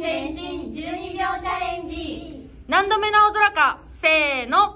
変身12秒チャレンジ。 何度目の青空か、せーの。